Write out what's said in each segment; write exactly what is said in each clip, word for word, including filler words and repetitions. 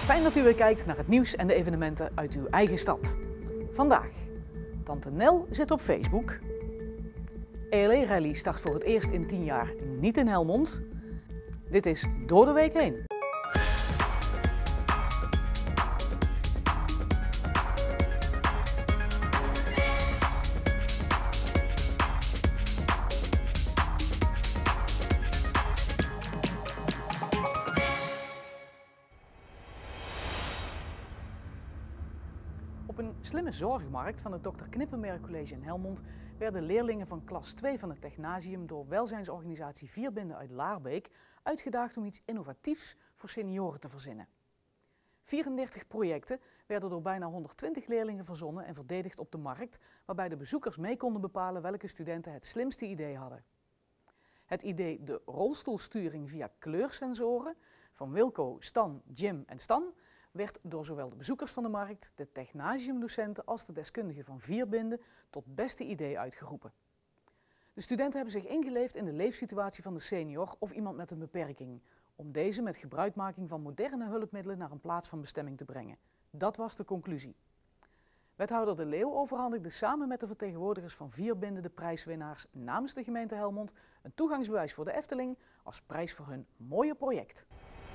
Fijn dat u weer kijkt naar het nieuws en de evenementen uit uw eigen stad. Vandaag, Tante Nel zit op Facebook. E L E-rally start voor het eerst in tien jaar niet in Helmond. Dit is Door de Week heen. Op een slimme zorgmarkt van het dokter Knippenberg College in Helmond werden leerlingen van klas twee van het Technasium door welzijnsorganisatie Vierbinden uit Laarbeek uitgedaagd om iets innovatiefs voor senioren te verzinnen. vierendertig projecten werden door bijna honderdtwintig leerlingen verzonnen en verdedigd op de markt, waarbij de bezoekers mee konden bepalen welke studenten het slimste idee hadden. Het idee de rolstoelsturing via kleursensoren van Wilco, Stan, Jim en Stan werd door zowel de bezoekers van de markt, de Technasiumdocenten als de deskundigen van Vierbinden tot beste idee uitgeroepen. De studenten hebben zich ingeleefd in de leefsituatie van de senior of iemand met een beperking, om deze met gebruikmaking van moderne hulpmiddelen naar een plaats van bestemming te brengen. Dat was de conclusie. Wethouder De Leeuw overhandigde samen met de vertegenwoordigers van Vierbinden de prijswinnaars namens de gemeente Helmond een toegangsbewijs voor de Efteling als prijs voor hun mooie project.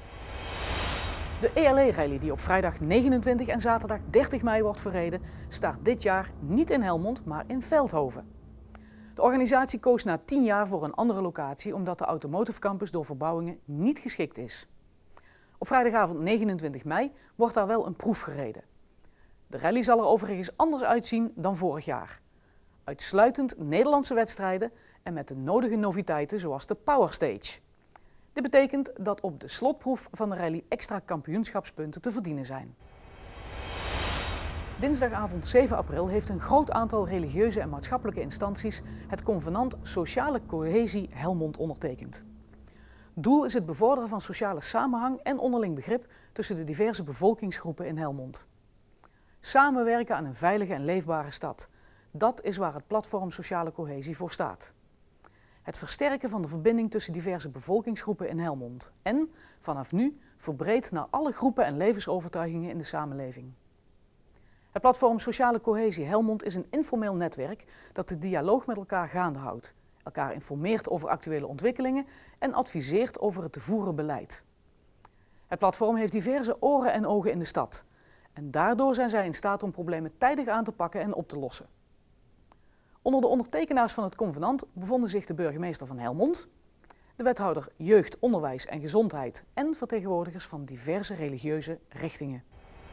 De E L E-rally die op vrijdag negenentwintig en zaterdag dertig mei wordt verreden, start dit jaar niet in Helmond, maar in Veldhoven. De organisatie koos na tien jaar voor een andere locatie omdat de Automotive Campus door verbouwingen niet geschikt is. Op vrijdagavond negenentwintig mei wordt daar wel een proef gereden. De rally zal er overigens anders uitzien dan vorig jaar. Uitsluitend Nederlandse wedstrijden en met de nodige noviteiten zoals de Power Stage. Dit betekent dat op de slotproef van de rally extra kampioenschapspunten te verdienen zijn. Dinsdagavond zeven april heeft een groot aantal religieuze en maatschappelijke instanties het convenant Sociale Cohesie Helmond ondertekend. Doel is het bevorderen van sociale samenhang en onderling begrip tussen de diverse bevolkingsgroepen in Helmond. Samenwerken aan een veilige en leefbare stad. Dat is waar het platform Sociale Cohesie voor staat. Het versterken van de verbinding tussen diverse bevolkingsgroepen in Helmond en, vanaf nu, verbreed naar alle groepen en levensovertuigingen in de samenleving. Het platform Sociale Cohesie Helmond is een informeel netwerk dat de dialoog met elkaar gaande houdt, elkaar informeert over actuele ontwikkelingen en adviseert over het te voeren beleid. Het platform heeft diverse oren en ogen in de stad en daardoor zijn zij in staat om problemen tijdig aan te pakken en op te lossen. Onder de ondertekenaars van het convenant bevonden zich de burgemeester van Helmond, de wethouder Jeugd, Onderwijs en Gezondheid en vertegenwoordigers van diverse religieuze richtingen.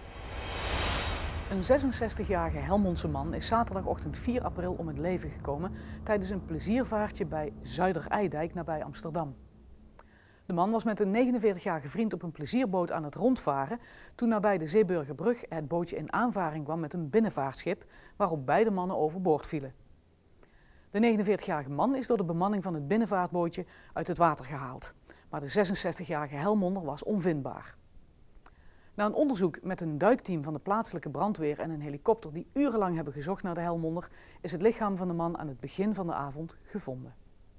Een zesenzestigjarige Helmondse man is zaterdagochtend vier april om het leven gekomen tijdens een pleziervaartje bij Zuidereidijk nabij Amsterdam. De man was met een negenenveertigjarige vriend op een plezierboot aan het rondvaren toen nabij de Zeeburgerbrug het bootje in aanvaring kwam met een binnenvaartschip waarop beide mannen overboord vielen. De negenenveertigjarige man is door de bemanning van het binnenvaartbootje uit het water gehaald, maar de zesenzestigjarige Helmonder was onvindbaar. Na een onderzoek met een duikteam van de plaatselijke brandweer en een helikopter die urenlang hebben gezocht naar de Helmonder, is het lichaam van de man aan het begin van de avond gevonden.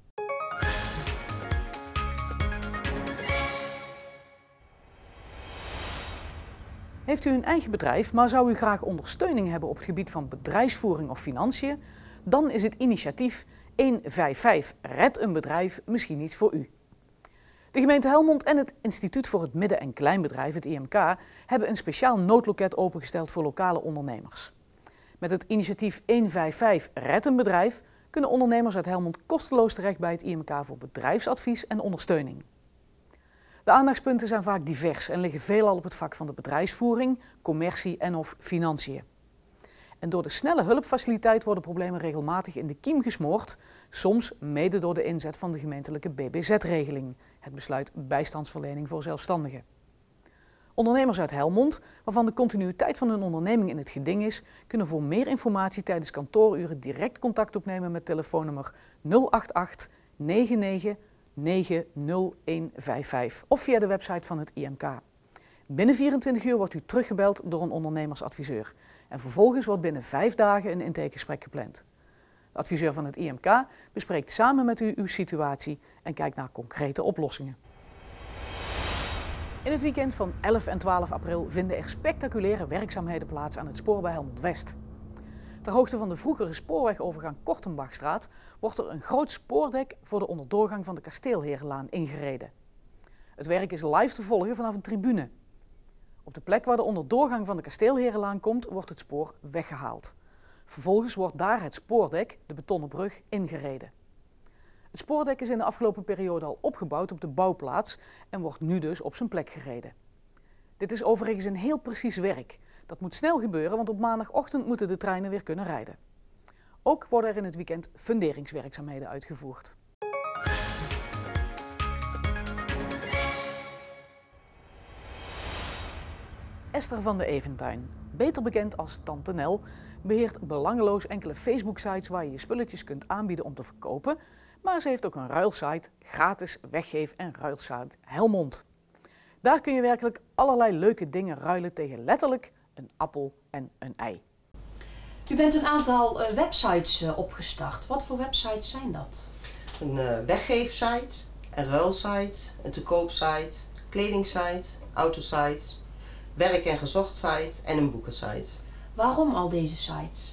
Heeft u een eigen bedrijf, maar zou u graag ondersteuning hebben op het gebied van bedrijfsvoering of financiën? Dan is het initiatief honderdvijfenvijftig Red een Bedrijf misschien iets voor u. De gemeente Helmond en het Instituut voor het Midden- en Kleinbedrijf, het I M K, hebben een speciaal noodloket opengesteld voor lokale ondernemers. Met het initiatief honderdvijfenvijftig Red een Bedrijf kunnen ondernemers uit Helmond kosteloos terecht bij het I M K voor bedrijfsadvies en ondersteuning. De aandachtspunten zijn vaak divers en liggen veelal op het vak van de bedrijfsvoering, commercie en of financiën. En door de snelle hulpfaciliteit worden problemen regelmatig in de kiem gesmoord, soms mede door de inzet van de gemeentelijke B B Z-regeling, het besluit bijstandsverlening voor zelfstandigen. Ondernemers uit Helmond, waarvan de continuïteit van hun onderneming in het geding is, kunnen voor meer informatie tijdens kantooruren direct contact opnemen met telefoonnummer nul acht acht negen negen negen nul een vijf vijf of via de website van het I M K. Binnen vierentwintig uur wordt u teruggebeld door een ondernemersadviseur en vervolgens wordt binnen vijf dagen een intakegesprek gepland. De adviseur van het I M K bespreekt samen met u uw situatie en kijkt naar concrete oplossingen. In het weekend van elf en twaalf april vinden er spectaculaire werkzaamheden plaats aan het spoor bij Helmond West. Ter hoogte van de vroegere spoorwegovergang Kortenbachstraat wordt er een groot spoordek voor de onderdoorgang van de Kasteelherenlaan ingereden. Het werk is live te volgen vanaf een tribune. Op de plek waar de onderdoorgang van de Kasteelherenlaan komt, wordt het spoor weggehaald. Vervolgens wordt daar het spoordek, de betonnen brug, ingereden. Het spoordek is in de afgelopen periode al opgebouwd op de bouwplaats en wordt nu dus op zijn plek gereden. Dit is overigens een heel precies werk. Dat moet snel gebeuren, want op maandagochtend moeten de treinen weer kunnen rijden. Ook worden er in het weekend funderingswerkzaamheden uitgevoerd. Esther van de Eventuin, beter bekend als Tante Nel, beheert belangeloos enkele Facebook-sites waar je je spulletjes kunt aanbieden om te verkopen, maar ze heeft ook een ruilsite, gratis weggeef- en ruilsite Helmond. Daar kun je werkelijk allerlei leuke dingen ruilen tegen letterlijk een appel en een ei. U bent een aantal uh, websites uh, opgestart. Wat voor websites zijn dat? Een uh, weggeefsite, een ruilsite, een te koopsite, kledingsite, autosite, werk- en gezocht site en een boekensite. Waarom al deze sites?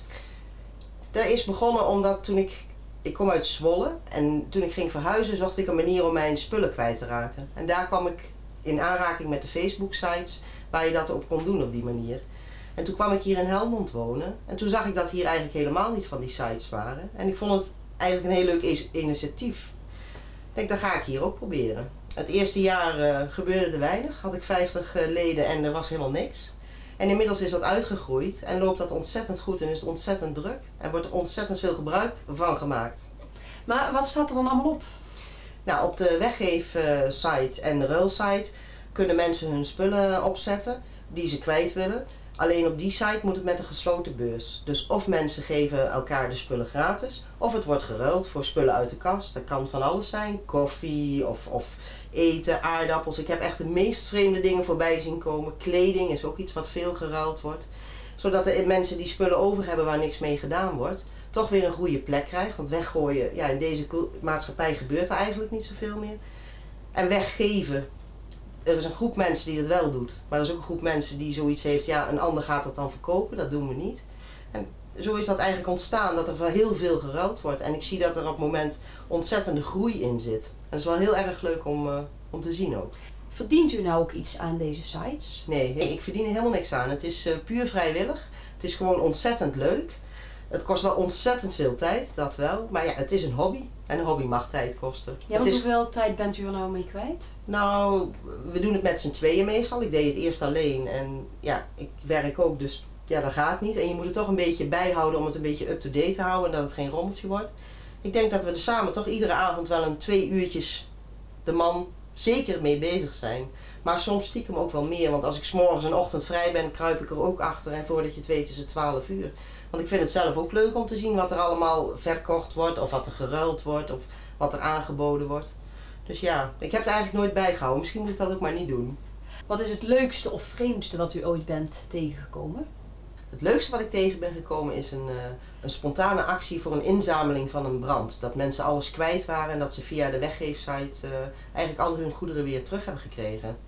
Dat is begonnen omdat toen ik, ik kom uit Zwolle en toen ik ging verhuizen zocht ik een manier om mijn spullen kwijt te raken. En daar kwam ik in aanraking met de Facebook sites waar je dat op kon doen op die manier. En toen kwam ik hier in Helmond wonen en toen zag ik dat hier eigenlijk helemaal niet van die sites waren. En ik vond het eigenlijk een heel leuk initiatief. Ik denk, dat ga ik hier ook proberen. Het eerste jaar uh, gebeurde er weinig, had ik vijftig uh, leden en er was helemaal niks. En inmiddels is dat uitgegroeid en loopt dat ontzettend goed en is het ontzettend druk. En wordt er ontzettend veel gebruik van gemaakt. Maar wat staat er dan allemaal op? Nou, op de weggeefsite en de ruilsite kunnen mensen hun spullen opzetten die ze kwijt willen. Alleen op die site moet het met een gesloten beurs. Dus of mensen geven elkaar de spullen gratis, of het wordt geruild voor spullen uit de kast. Dat kan van alles zijn, koffie of, of eten, aardappels. Ik heb echt de meest vreemde dingen voorbij zien komen. Kleding is ook iets wat veel geruild wordt. Zodat de mensen die spullen over hebben waar niks mee gedaan wordt, toch weer een goede plek krijgt. Want weggooien, ja, in deze maatschappij gebeurt er eigenlijk niet zoveel meer. En weggeven. Er is een groep mensen die dat wel doet, maar er is ook een groep mensen die zoiets heeft, ja, een ander gaat dat dan verkopen, dat doen we niet. En zo is dat eigenlijk ontstaan, dat er heel veel geruild wordt. En ik zie dat er op het moment ontzettende groei in zit. En dat is wel heel erg leuk om, uh, om te zien ook. Verdient u nou ook iets aan deze sites? Nee, ik verdien er helemaal niks aan. Het is uh, puur vrijwillig. Het is gewoon ontzettend leuk. Het kost wel ontzettend veel tijd, dat wel. Maar ja, het is een hobby. En een hobby mag tijd kosten. Ja, want is... hoeveel tijd bent u er nou mee kwijt? Nou, we doen het met z'n tweeën meestal. Ik deed het eerst alleen. En ja, ik werk ook, dus ja, dat gaat niet. En je moet het toch een beetje bijhouden om het een beetje up-to-date te houden. En dat het geen rommeltje wordt. Ik denk dat we er samen toch iedere avond wel een twee uurtjes de man zeker mee bezig zijn. Maar soms stiekem ook wel meer. Want als ik 's morgens en ochtend vrij ben, kruip ik er ook achter. En voordat je het weet is het twaalf uur. Want ik vind het zelf ook leuk om te zien wat er allemaal verkocht wordt, of wat er geruild wordt, of wat er aangeboden wordt. Dus ja, ik heb het eigenlijk nooit bijgehouden. Misschien moet ik dat ook maar niet doen. Wat is het leukste of vreemdste wat u ooit bent tegengekomen? Het leukste wat ik tegen ben gekomen is een, uh, een spontane actie voor een inzameling van een brand. Dat mensen alles kwijt waren en dat ze via de weggeefsite uh, eigenlijk al hun goederen weer terug hebben gekregen.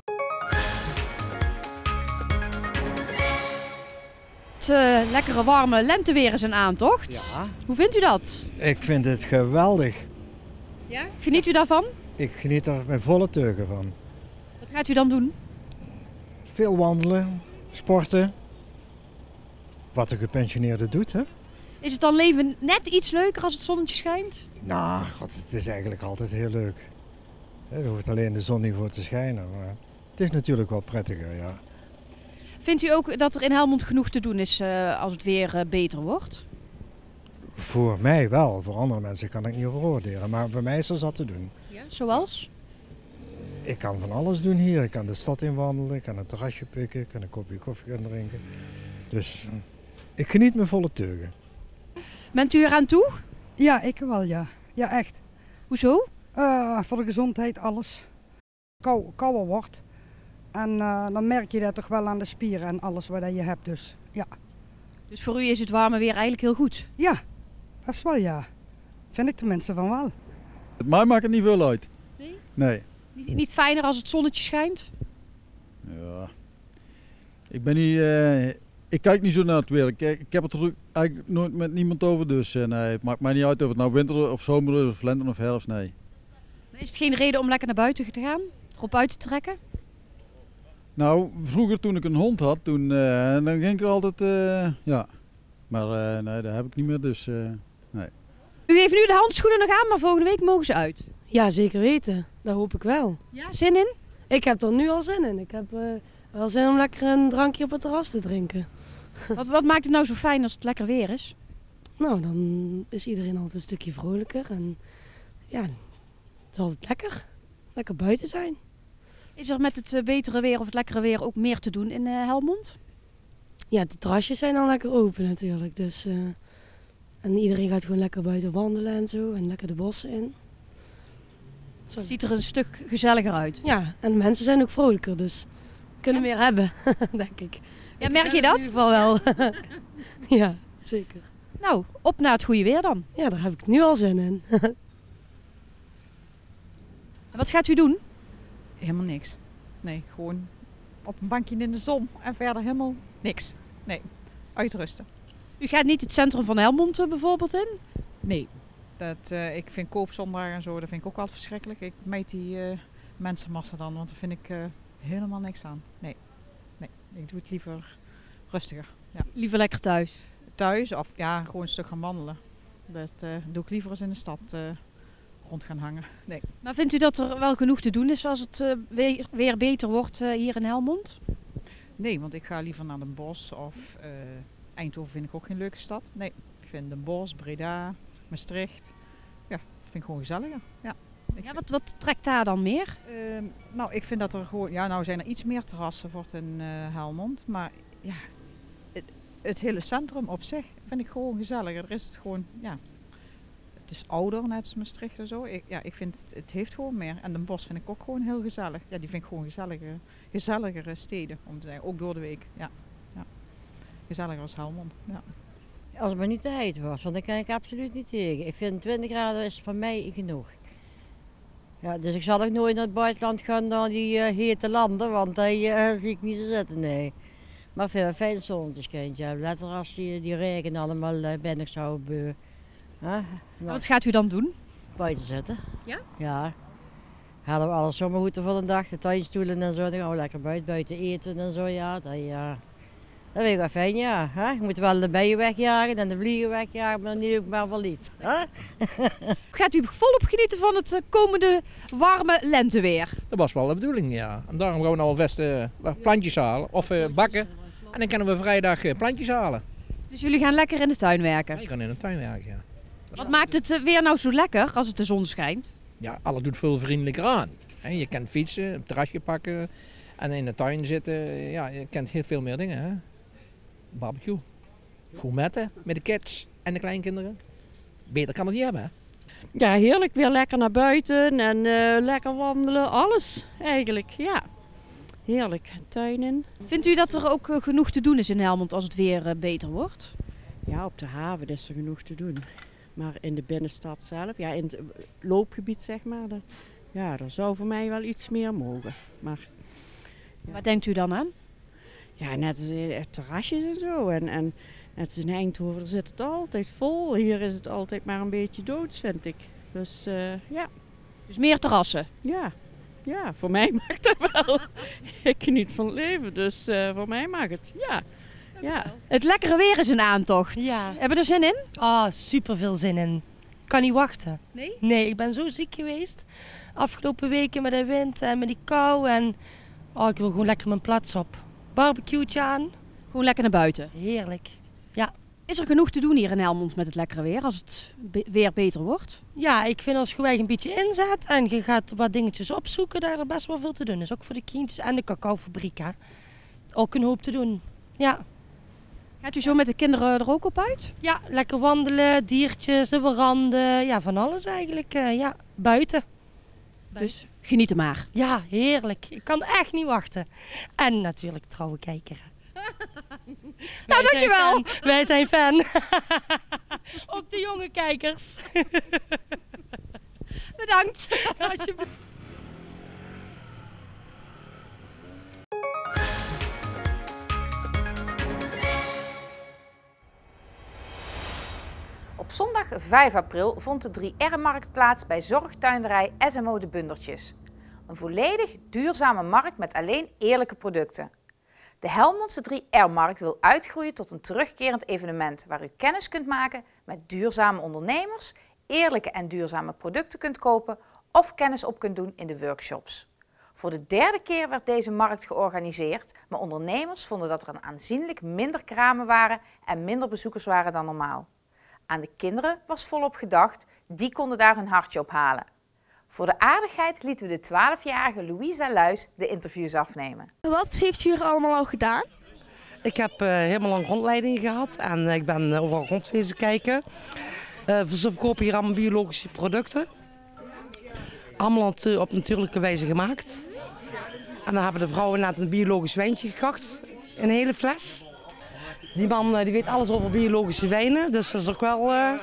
Het uh, lekkere warme lenteweer is een aantocht. Ja. Hoe vindt u dat? Ik vind het geweldig. Ja? Geniet u daarvan? Ik geniet er met volle teugen van. Wat gaat u dan doen? Veel wandelen, sporten. Wat de gepensioneerde doet, hè? Is het dan leven net iets leuker als het zonnetje schijnt? Nou, god, het is eigenlijk altijd heel leuk. Er hoeft alleen de zon niet voor te schijnen, maar het is natuurlijk wel prettiger, ja. Vindt u ook dat er in Helmond genoeg te doen is uh, als het weer uh, beter wordt? Voor mij wel, voor andere mensen kan ik niet over oordelen, maar voor mij is er zat te doen. Ja, zoals? Ik kan van alles doen hier. Ik kan de stad inwandelen, ik kan een terrasje pikken, ik kan een kopje koffie gaan drinken. Dus uh, ik geniet met volle teugen. Bent u eraan toe? Ja, ik wel, ja. Ja, echt. Hoezo? Uh, voor de gezondheid, alles. Kou, kouder wordt. En uh, dan merk je dat toch wel aan de spieren en alles wat je hebt, dus ja. Dus voor u is het warme weer eigenlijk heel goed? Ja, best wel ja. Vind ik tenminste van wel. Mij maakt het niet veel uit. Nee? Nee. Niet, niet fijner als het zonnetje schijnt? Ik ben niet, uh, ik kijk niet zo naar het weer. Ik, ik heb het er eigenlijk nooit met niemand over, dus uh, nee, het maakt mij niet uit of het nou winter of zomer of lente of herfst, nee. Is het geen reden om lekker naar buiten te gaan? Erop uit te trekken? Nou, vroeger toen ik een hond had, toen, uh, dan ging ik er altijd, uh, ja. Maar uh, nee, dat heb ik niet meer, dus uh, nee. U heeft nu de handschoenen nog aan, maar volgende week mogen ze uit. Ja, zeker weten. Dat hoop ik wel. Ja, zin in? Ik heb er nu al zin in. Ik heb uh, wel zin om lekker een drankje op het terras te drinken. Wat, wat maakt het nou zo fijn als het lekker weer is? Nou, dan is iedereen altijd een stukje vrolijker. En ja, het is altijd lekker. Lekker buiten zijn. Is er met het betere weer of het lekkere weer ook meer te doen in uh, Helmond? Ja, de terrasjes zijn al lekker open natuurlijk. Dus, uh, en iedereen gaat gewoon lekker buiten wandelen en zo. En lekker de bossen in. Zo. Het ziet er een stuk gezelliger uit. Ja, en de mensen zijn ook vrolijker. Dus we kunnen ja. meer hebben, denk ik. Ja, merk je dat? In ieder geval wel. Ja, zeker. Nou, op naar het goede weer dan. Ja, daar heb ik nu al zin in. En wat gaat u doen? Helemaal niks. Nee, gewoon op een bankje in de zon en verder helemaal niks. Nee, uitrusten. U gaat niet het centrum van Helmond uh, bijvoorbeeld in? Nee, dat, uh, ik vind koopzondag en zo, dat vind ik ook altijd verschrikkelijk. Ik meet die uh, mensenmassa dan, want daar vind ik uh, helemaal niks aan. Nee, nee, ik doe het liever rustiger. Ja. Liever lekker thuis? Thuis of ja, gewoon een stuk gaan wandelen. Dat uh, doe ik liever eens in de stad uh, rond gaan hangen. Nee. Maar vindt u dat er wel genoeg te doen is als het uh, weer, weer beter wordt uh, hier in Helmond? Nee, want ik ga liever naar Den Bosch of uh, Eindhoven vind ik ook geen leuke stad. Nee, ik vind Den Bosch, Breda, Maastricht, ja, vind ik gewoon gezelliger. Ja, ja wat, wat trekt daar dan meer? Uh, nou, ik vind dat er gewoon, ja, nou zijn er iets meer terrassen voor in uh, Helmond, maar ja, het, het hele centrum op zich vind ik gewoon gezelliger. Er is het gewoon, ja, het is ouder, net als Maastricht en zo. Ik, ja, ik vind het, het heeft gewoon meer. En Den Bosch vind ik ook gewoon heel gezellig. Ja, die vind ik gewoon gezellige, gezelligere steden, om te zeggen, ook door de week. Ja, ja. Gezelliger als Helmond, ja. Als het maar niet te heet was, want daar kan ik absoluut niet tegen. Ik vind twintig graden is voor mij genoeg. Ja, dus ik zal ook nooit naar het buitenland gaan, naar die uh, hete landen, want daar uh, zie ik niet zo zitten, nee. Maar veel fijn zonnetje schijnt, ja. Letter als die, die regen allemaal uh, ben ik zo beu. Huh? Wat gaat u dan doen? Buiten zitten. Ja? Ja. Halen we alle zomerhoeden voor de dag, de tuinstoelen en zo. Dan gaan we lekker buiten, buiten eten en zo, ja. Dat, ja. Dat vind ik wel fijn, ja. Huh? Je moet wel de bijen wegjagen en de vliegen wegjagen, maar dan niet ook maar wel lief. Huh? Gaat u volop genieten van het komende warme lenteweer? Dat was wel de bedoeling, ja. En daarom gaan we nou best uh, plantjes halen of uh, bakken. En dan kunnen we vrijdag uh, plantjes halen. Dus jullie gaan lekker in de tuin werken? Ja, je kan in de tuin werken, ja. Wat maakt het weer nou zo lekker als het de zon schijnt? Ja, alles doet veel vriendelijker aan. Je kan fietsen, een terrasje pakken en in de tuin zitten. Ja, je kent heel veel meer dingen. Hè? Barbecue, gourmetten met de kids en de kleinkinderen. Beter kan het niet hebben, hè? Ja, heerlijk. Weer lekker naar buiten en uh, lekker wandelen. Alles eigenlijk, ja. Heerlijk. Tuin in. Vindt u dat er ook uh, genoeg te doen is in Helmond als het weer uh, beter wordt? Ja, op de haven is er genoeg te doen. Maar in de binnenstad zelf, ja, in het loopgebied zeg maar, de, ja, er zou voor mij wel iets meer mogen. Maar, ja. Wat denkt u dan aan? Ja, net als het terrasjes en zo. En, en net als in Eindhoven zit het altijd vol. Hier is het altijd maar een beetje doods, vind ik. Dus uh, ja. Dus meer terrassen? Ja. Ja, voor mij mag dat wel. Ik geniet van het leven, dus uh, voor mij mag het. Ja. Ja. Het lekkere weer is een aantocht. Ja. Hebben we er zin in? Ah, oh, super veel zin in. Ik kan niet wachten. Nee? Nee, ik ben zo ziek geweest. Afgelopen weken met de wind en met die kou. En oh, ik wil gewoon lekker mijn plaats op. Barbecue'tje aan. Gewoon lekker naar buiten? Heerlijk. Ja. Is er genoeg te doen hier in Helmond met het lekkere weer als het be- weer beter wordt? Ja, ik vind als je gewoon een beetje inzet en je gaat wat dingetjes opzoeken, daar er best wel veel te doen is. Ook voor de kindjes en de cacaofabriek. Hè. Ook een hoop te doen. Ja. Gaat u zo met de kinderen er ook op uit? Ja, lekker wandelen, diertjes, de veranden, ja, van alles eigenlijk. Uh, ja, buiten. Dus geniet er maar. Ja, heerlijk. Ik kan echt niet wachten. En natuurlijk trouwe kijker. Nou, dankjewel. Wij zijn fan. Ook de jonge kijkers. Bedankt. Alsjeblieft. Op zondag vijf april vond de drie R-markt plaats bij zorgtuinderij S M O De Bundertjes. Een volledig duurzame markt met alleen eerlijke producten. De Helmondse drie R-markt wil uitgroeien tot een terugkerend evenement waar u kennis kunt maken met duurzame ondernemers, eerlijke en duurzame producten kunt kopen of kennis op kunt doen in de workshops. Voor de derde keer werd deze markt georganiseerd, maar ondernemers vonden dat er een aanzienlijk minder kramen waren en minder bezoekers waren dan normaal. Aan de kinderen was volop gedacht, die konden daar hun hartje op halen. Voor de aardigheid lieten we de twaalfjarige Louisa Luis de interviews afnemen. Wat heeft u hier allemaal al gedaan? Ik heb uh, helemaal een rondleiding gehad en uh, ik ben uh, overal rond wezen kijken. Uh, ze verkopen hier allemaal biologische producten. Allemaal op natuurlijke wijze gemaakt. En dan hebben de vrouwen net een biologisch wijntje gekocht, een hele fles. Die man uh, die weet alles over biologische wijnen, dus dat is ook wel uh,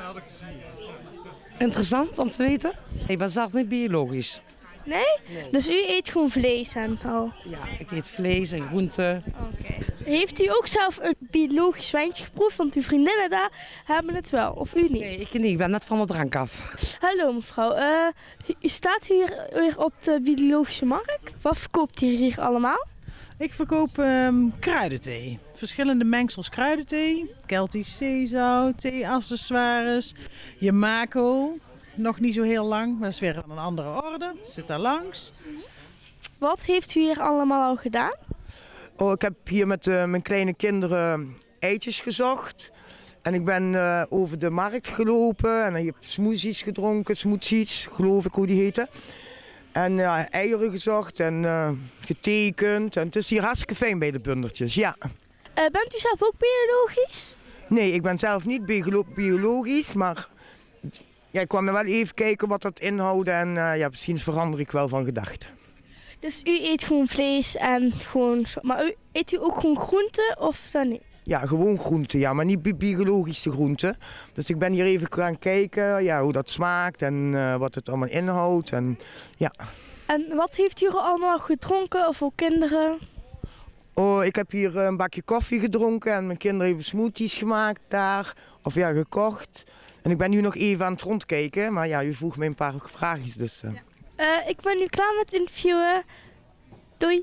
interessant om te weten. Ik ben zelf niet biologisch. Nee? nee? Dus u eet gewoon vlees en al? Ja, ik eet vlees en groenten. Okay. Heeft u ook zelf een biologisch wijntje geproefd? Want uw vriendinnen daar hebben het wel, of u niet? Nee, ik niet. Ik ben net van de drank af. Hallo mevrouw, uh, u staat hier weer op de biologische markt. Wat verkoopt u hier allemaal? Ik verkoop um, kruidenthee. Verschillende mengsels kruidenthee. Keltisch zeezout, thee-accessoires, Yamaco. Nog niet zo heel lang, maar dat is weer een andere orde. Zit daar langs. Wat heeft u hier allemaal al gedaan? Oh, ik heb hier met uh, mijn kleine kinderen eitjes gezocht. En ik ben uh, over de markt gelopen en ik heb smoothies gedronken, smoothies, geloof ik hoe die heten. En uh, eieren gezocht en uh, getekend. En het is hier hartstikke fijn bij de Bundertjes, ja. Uh, bent u zelf ook biologisch? Nee, ik ben zelf niet biologisch, maar ja, ik kwam er wel even kijken wat dat inhoudt en uh, ja, misschien verander ik wel van gedachten. Dus u eet gewoon vlees en gewoon, maar u, eet u ook gewoon groenten of dan niet? Ja, gewoon groenten, ja, maar niet bi biologische groenten. Dus ik ben hier even gaan kijken ja, hoe dat smaakt en uh, wat het allemaal inhoudt. En, ja. En wat heeft u er allemaal gedronken of voor kinderen? Oh, ik heb hier een bakje koffie gedronken en mijn kinderen hebben smoothies gemaakt daar. Of ja, gekocht. En ik ben nu nog even aan het rondkijken, maar ja, u vroeg me een paar vraagjes dus. Uh. Ja. Uh, ik ben nu klaar met interviewen. Doei.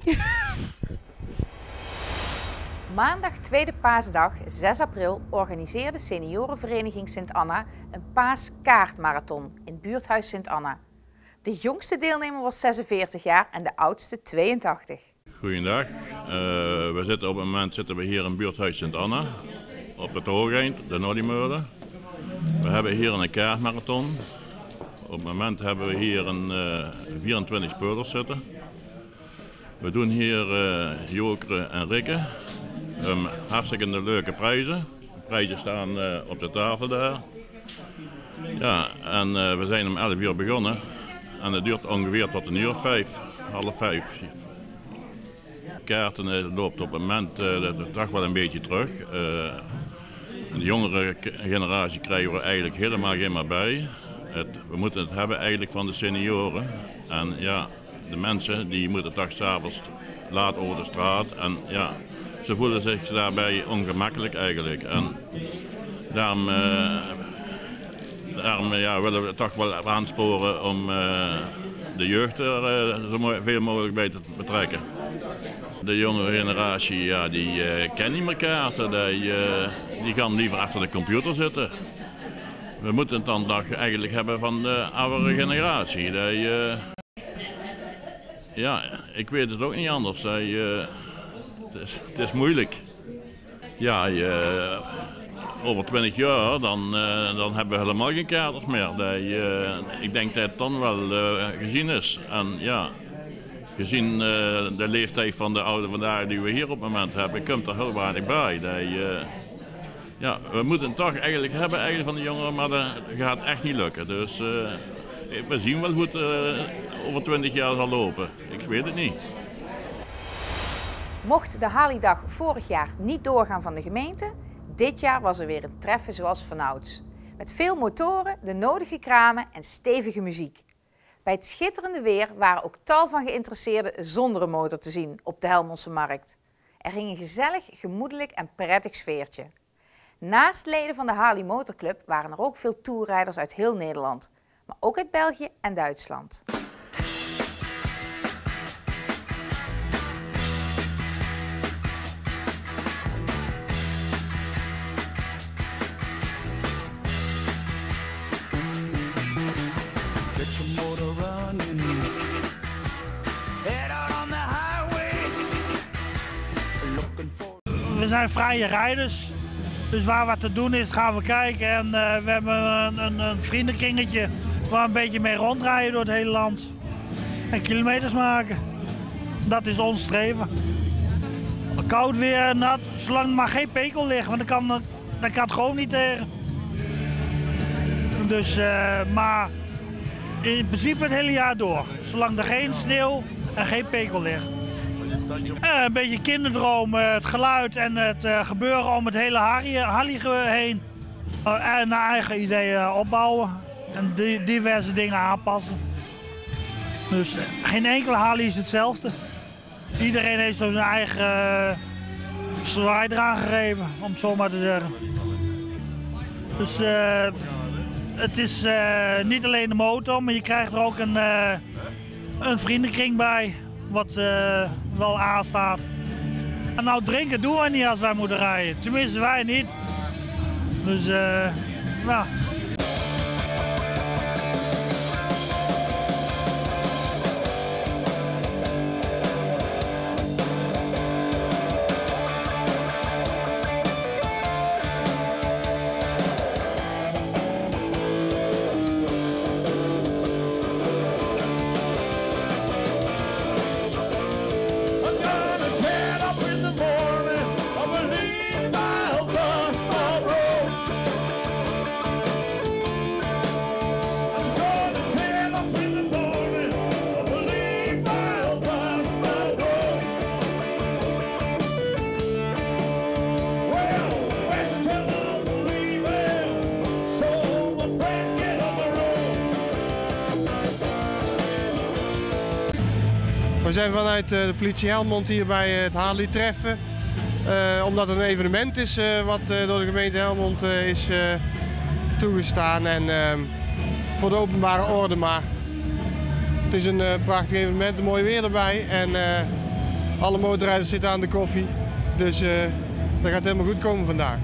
Maandag tweede paasdag, zes april, organiseerde seniorenvereniging Sint Anna een paaskaartmarathon in buurthuis Sint Anna. De jongste deelnemer was zesenveertig jaar en de oudste tweeëntachtig. Goedendag, uh, we zitten op het moment zitten we hier in buurthuis Sint Anna, op het Hoogeind, de Noddymeulen. We hebben hier een kaartmarathon. Op het moment hebben we hier een uh, vierentwintig speurders zitten. We doen hier uh, jokeren en rikken. Um, hartstikke leuke prijzen. De prijzen staan uh, op de tafel daar. Ja, en uh, we zijn om elf uur begonnen. En het duurt ongeveer tot een uur of vijf, half vijf. De kaarten uh, loopt op het moment uh, de dag wel een beetje terug. Uh, de jongere generatie krijgen we eigenlijk helemaal geen meer bij. Het, we moeten het hebben eigenlijk van de senioren. En ja, de mensen die moeten toch 's avonds laat over de straat. En ja, ze voelen zich daarbij ongemakkelijk eigenlijk. En daarom, uh, daarom ja, willen we toch wel aansporen om uh, de jeugd er uh, zo veel mogelijk bij te betrekken. De jongere generatie ja, die uh, kent niet meer kaarten, die, uh, die gaan liever achter de computer zitten. We moeten het dan toch eigenlijk hebben van de oudere generatie. Die, uh, ja, ik weet het ook niet anders. Die, uh, het, is, het is moeilijk. Ja, uh, over twintig jaar dan, uh, dan hebben we helemaal geen kaarters meer. Die, uh, ik denk dat het dan wel uh, gezien is. En ja, gezien uh, de leeftijd van de ouderen vandaag die we hier op het moment hebben, komt er heel weinig bij. Die, uh, Ja, we moeten het toch eigenlijk hebben eigenlijk van de jongeren, maar dat gaat echt niet lukken. Dus uh, we zien wel hoe het uh, over twintig jaar zal lopen. Ik weet het niet. Mocht de Harleydag vorig jaar niet doorgaan van de gemeente, dit jaar was er weer een treffen zoals vanouds. Met veel motoren, de nodige kramen en stevige muziek. Bij het schitterende weer waren ook tal van geïnteresseerden zonder een motor te zien op de Helmondse markt. Er ging een gezellig, gemoedelijk en prettig sfeertje. Naast leden van de Harley Motorclub waren er ook veel toerrijders uit heel Nederland, maar ook uit België en Duitsland. We zijn vrije rijders, dus waar wat te doen is gaan we kijken en uh, we hebben een, een, een vriendenkringetje waar we een beetje mee rondrijden door het hele land en kilometers maken. Dat is ons streven. Koud weer, nat, zolang er maar geen pekel ligt, want dan kan, dan kan het gewoon niet tegen. Dus, uh, maar in principe het hele jaar door, zolang er geen sneeuw en geen pekel ligt. Uh, een beetje kinderdroom, uh, het geluid en het uh, gebeuren om het hele Harley heen. Uh, en naar eigen ideeën opbouwen en di diverse dingen aanpassen. Dus uh, geen enkele Harley is hetzelfde. Iedereen heeft zo zijn eigen uh, zwaai eraan gegeven, om het zo maar te zeggen. Dus uh, het is uh, niet alleen de motor, maar je krijgt er ook een, uh, een vriendenkring bij. Wat uh, wel aanstaat. En nou drinken doen wij niet als wij moeten rijden. Tenminste wij niet. Dus uh, ja. We zijn vanuit de politie Helmond hier bij het Harley treffen. Uh, omdat het een evenement is uh, wat uh, door de gemeente Helmond uh, is uh, toegestaan. En uh, voor de openbare orde maar. Het is een uh, prachtig evenement, een mooi weer erbij. En uh, alle motorrijders zitten aan de koffie. Dus uh, dat gaat helemaal goed komen vandaag.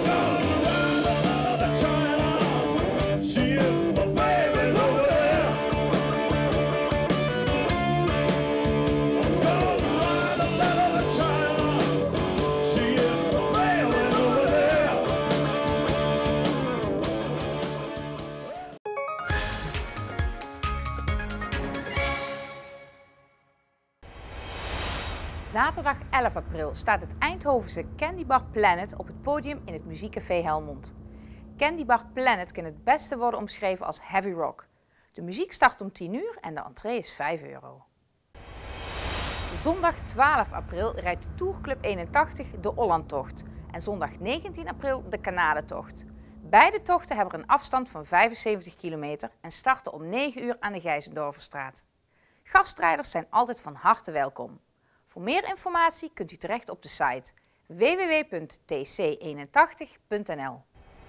Zaterdag elf april staat het Eindhovense Candy Bar Planet op het podium in het Muziekcafé Helmond. Candy Bar Planet kan het beste worden omschreven als heavy rock. De muziek start om tien uur en de entree is vijf euro. Zondag twaalf april rijdt Tourclub eenentachtig de Hollandtocht en zondag negentien april de Kanadentocht. Beide tochten hebben een afstand van vijfenzeventig kilometer en starten om negen uur aan de Gijzendorverstraat. Gastrijders zijn altijd van harte welkom. Voor meer informatie kunt u terecht op de site w w w punt t c eenentachtig punt n l.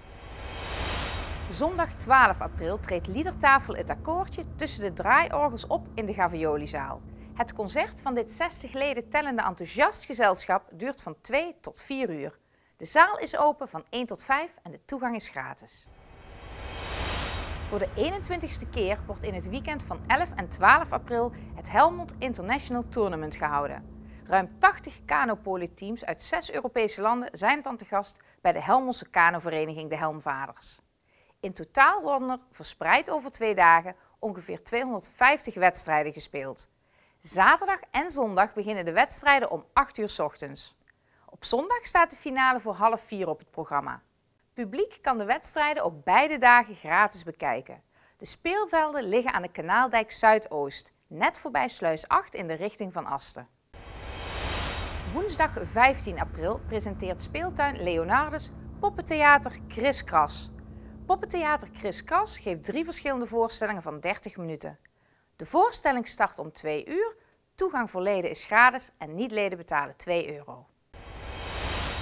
Zondag twaalf april treedt Liedertafel het akkoordje tussen de draaiorgels op in de Gaviolizaal. Het concert van dit zestig leden tellende enthousiast gezelschap duurt van twee tot vier uur. De zaal is open van één tot vijf en de toegang is gratis. Voor de eenentwintigste keer wordt in het weekend van elf en twaalf april het Helmond International Tournament gehouden. Ruim tachtig kanopolie-teams uit zes Europese landen zijn dan te gast bij de Helmondse kanovereniging de Helmvaders. In totaal worden er, verspreid over twee dagen, ongeveer tweehonderdvijftig wedstrijden gespeeld. Zaterdag en zondag beginnen de wedstrijden om acht uur 's ochtends. Op zondag staat de finale voor half vier op het programma. Publiek kan de wedstrijden op beide dagen gratis bekijken. De speelvelden liggen aan de Kanaaldijk Zuidoost, net voorbij Sluis acht in de richting van Asten. Woensdag vijftien april presenteert speeltuin Leonardus poppentheater Kriskras. Poppentheater Kriskras geeft drie verschillende voorstellingen van dertig minuten. De voorstelling start om twee uur, toegang voor leden is gratis en niet-leden betalen twee euro. Op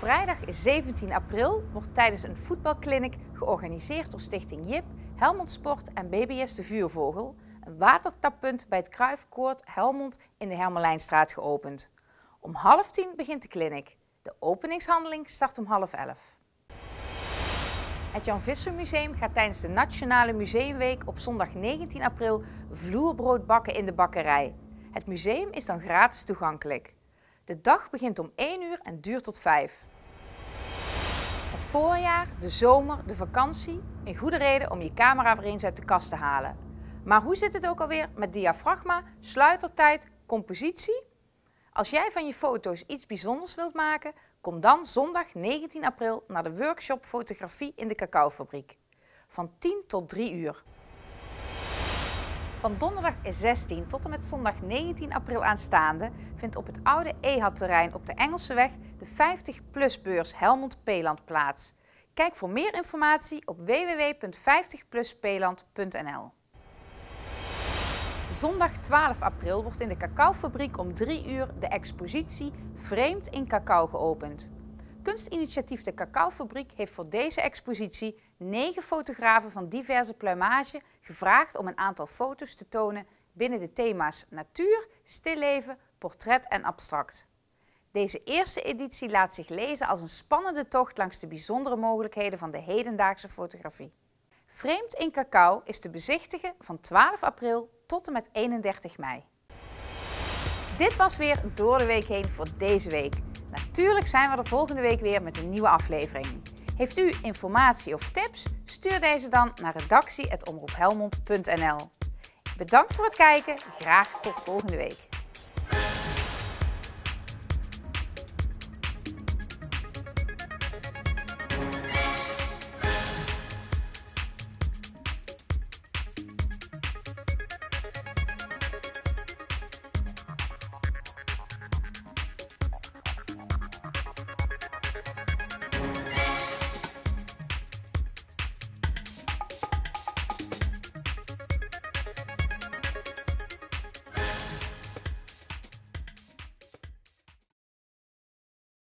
vrijdag zeventien april wordt tijdens een voetbalclinic georganiseerd door Stichting J I P, Helmond Sport en B B S de Vuurvogel een watertappunt bij het Kruifkoord Helmond in de Hermelijnstraat geopend. Om half tien begint de clinic. De openingshandeling start om half elf. Het Jan Visser Museum gaat tijdens de Nationale Museumweek op zondag negentien april vloerbrood bakken in de bakkerij. Het museum is dan gratis toegankelijk. De dag begint om één uur en duurt tot vijf. Het voorjaar, de zomer, de vakantie, een goede reden om je camera weer eens uit de kast te halen. Maar hoe zit het ook alweer met diafragma, sluitertijd, compositie? Als jij van je foto's iets bijzonders wilt maken, kom dan zondag negentien april naar de workshop Fotografie in de Cacaofabriek. Van tien tot drie uur. Van donderdag zestien tot en met zondag negentien april aanstaande vindt op het oude E H A D-terrein op de Engelseweg de vijftig plus beurs Helmond Peeland plaats. Kijk voor meer informatie op w w w punt vijftig plus peeland punt n l. Zondag twaalf april wordt in de Cacaofabriek om drie uur de expositie Vreemd in Cacao geopend. Kunstinitiatief de Cacaofabriek heeft voor deze expositie negen fotografen van diverse pluimage gevraagd om een aantal foto's te tonen binnen de thema's natuur, stilleven, portret en abstract. Deze eerste editie laat zich lezen als een spannende tocht langs de bijzondere mogelijkheden van de hedendaagse fotografie. Vreemd in Cacao is te bezichtigen van twaalf april tot en met eenendertig mei. Dit was weer door de week heen voor deze week. Natuurlijk zijn we er volgende week weer met een nieuwe aflevering. Heeft u informatie of tips? Stuur deze dan naar redactie apenstaartje omroep helmond punt n l. Bedankt voor het kijken, graag tot volgende week.